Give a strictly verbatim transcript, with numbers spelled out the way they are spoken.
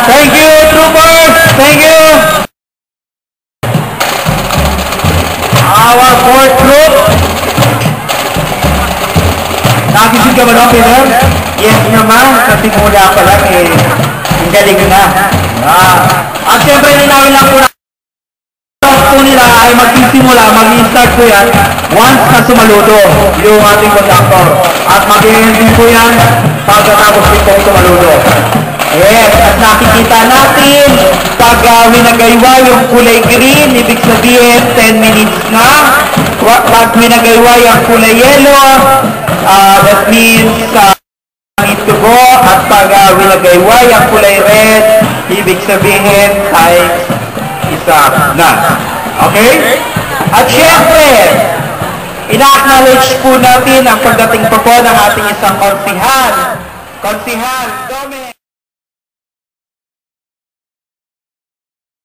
Thank you, troopers! Thank you! Our fourth group. Nakikisig ka ba no, Peter? Yes naman, kasi mula pa lang eh. Ang galing na. Ah. At syempre, ninawin lang po na po nila ay magsisimula, mag-start po yan once na sumaludo yung ating conductor. At mag-ending po yan pagkatapos din pong sumaludo. Yes, at nakikita natin pag uh, winagaywa yung kulay green, ibig sabihin ten minutes na. Pag winagaywa yung kulay yellow, uh, that means uh, need to go. At pag uh, winagaywa yung kulay red, ibig sabihin ay isa na. Okay? At syempre, ina-acknowledge po natin ang pagdating po po ng ating isang konsihal. Konsihal, Dome.